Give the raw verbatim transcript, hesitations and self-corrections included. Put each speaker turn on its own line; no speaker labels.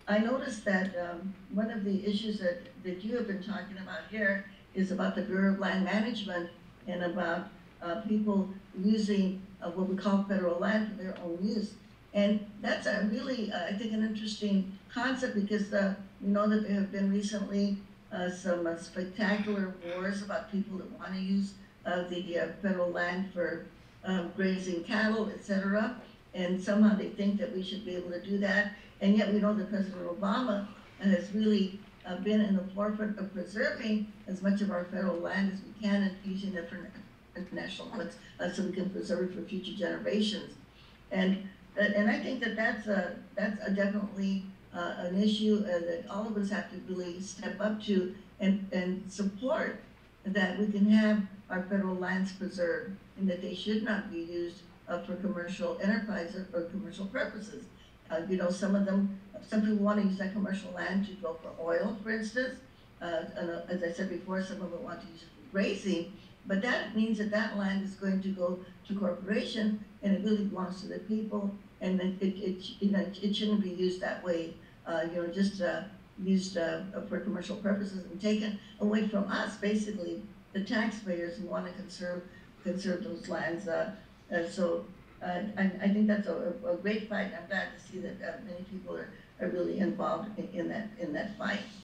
I noticed that um, one of the issues that, that you have been talking about here is about the Bureau of Land Management and about uh, people using uh, what we call federal land for their own use. And that's a really, uh, I think, an interesting concept because uh, we know that there have been recently uh, some uh, spectacular wars about people that want to use uh, the uh, federal land for um, grazing cattle, et cetera. And somehow they think that we should be able to do that. And yet we know that President Obama has really uh, been in the forefront of preserving as much of our federal land as we can and using it for international funds uh, so we can preserve it for future generations. And uh, and I think that that's a, that's a definitely uh, an issue uh, that all of us have to really step up to and, and support that we can have our federal lands preserved and that they should not be used uh, for commercial enterprise or, or commercial purposes. Uh, you know, some of them, some people want to use that commercial land to go for oil, for instance. Uh, and, uh, as I said before, some of them want to use it for grazing, but that means that that land is going to go to corporation and it really belongs to the people, and it, it, it you know, it shouldn't be used that way, uh, you know, just uh, used uh, for commercial purposes and taken away from us, basically, the taxpayers who want to conserve, conserve those lands. Uh, uh, so uh, I, I think that's a, a great fight. I'm glad to see that uh, many people are, are really involved in, in that in that fight.